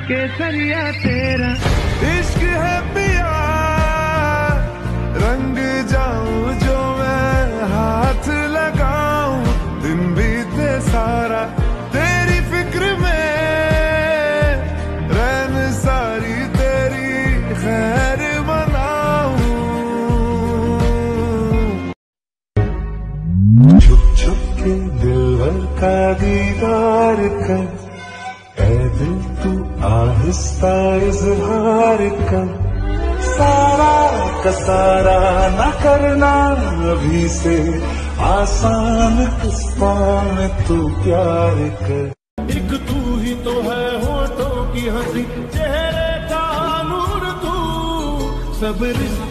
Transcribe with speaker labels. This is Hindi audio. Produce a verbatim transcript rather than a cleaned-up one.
Speaker 1: केसरिया तेरा
Speaker 2: इश्क है पिया, रंग जाऊं जो मैं हाथ लगाऊं, दिन बीते सारा तेरी फिक्र में, रैन सारी तेरी खैर मनाऊं। छुप छुप के दिलवर का दीदार कर, ऐ दिल तू आहिस्ता इजहार कर, सारा का सारा न करना अभी से, आसान किस्सा में तू प्यार कर।
Speaker 3: एक तू ही तो है होठों की हंसी, चेहरे का नूर तू, सब रिश्ते